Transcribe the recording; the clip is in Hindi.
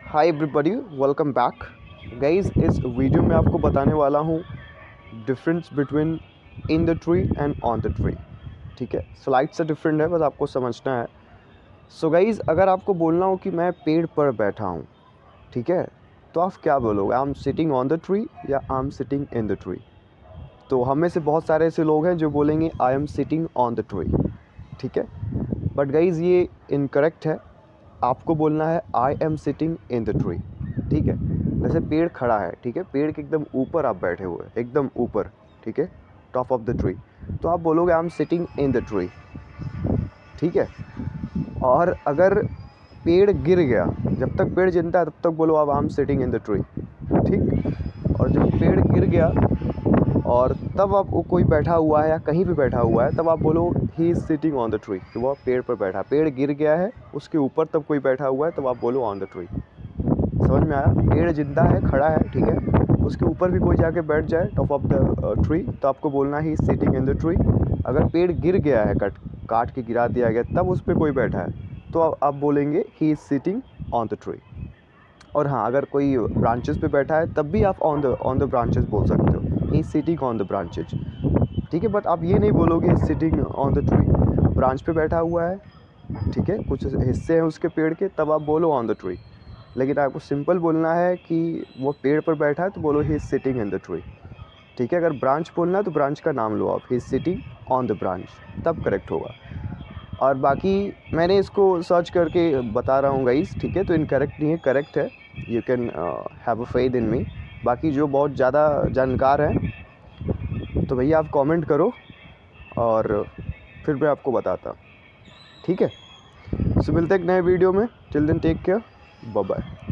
हाय एवरीबॉडी, वेलकम बैक गाइस। इस वीडियो में आपको बताने वाला हूँ difference between in the tree and on the tree. ठीक है, स्लाइड से डिफरेंट है, बस आपको समझना है। सो गाइस, अगर आपको बोलना हो कि मैं पेड़ पर बैठा हूँ, ठीक है, तो आप क्या बोलोगे? I am sitting on the tree या I am sitting in the tree? तो हम में से बहुत सारे ऐसे लोग हैं जो बोलेंगे I am sitting on the tree. ठीक है, बट गाइस ये इनकरेक्ट है। आपको बोलना है I am sitting in the tree. ठीक है, जैसे पेड़ खड़ा है, ठीक है, पेड़ के एकदम ऊपर आप बैठे हुए, एकदम ऊपर, ठीक है, टॉप ऑफ द ट्री, तो आप बोलोगे I am sitting in the tree. ठीक है, और अगर पेड़ गिर गया, जब तक पेड़ जिंदा है तब तक बोलो आप I am sitting in the tree. ठीक, और जब पेड़ गिर गया और तब आप कोई बैठा हुआ है या कहीं भी बैठा हुआ है, तब आप बोलो he is sitting on the tree, कि वो पेड़ पर बैठा, पेड़ गिर गया है उसके ऊपर तब कोई बैठा हुआ है, तब आप बोलो ऑन द ट्री। समझ में आया? पेड़ जिंदा है, खड़ा है, ठीक है, उसके ऊपर भी कोई जाके बैठ जाए टॉप ऑफ द ट्री, तो आपको बोलना he is sitting in the tree. अगर पेड़ गिर गया है, काट के गिरा दिया गया, तब उस पर कोई बैठा है, तो आप बोलेंगे he is sitting on the tree. और हाँ, अगर कोई ब्रांचेस पे बैठा है तब भी आप ऑन द ब्रांचेस बोल सकते हो, he sitting on the branches. ठीक है, बट आप ये नहीं बोलोगे sitting on the tree. Branch पे बैठा हुआ है, ठीक है, कुछ हिस्से हैं उसके पेड़ के, तब आप बोलो ऑन द ट्री। लेकिन आपको सिंपल बोलना है कि वो पेड़ पर बैठा है, तो बोलो he is sitting in the tree. ठीक है, अगर ब्रांच बोलना है तो ब्रांच का नाम लो आप, he is sitting on the branch, तब करेक्ट होगा। और बाकी मैंने इसको सर्च करके बता रहा हूँ गाइस, ठीक है, तो इनकरेक्ट नहीं है, करेक्ट है। You can have a faith in me. बाकी जो बहुत ज़्यादा जानकार हैं तो भैया आप कमेंट करो और फिर मैं आपको बताता। ठीक है, सो मिलते हैं एक नए वीडियो में। Till then take care, bye bye.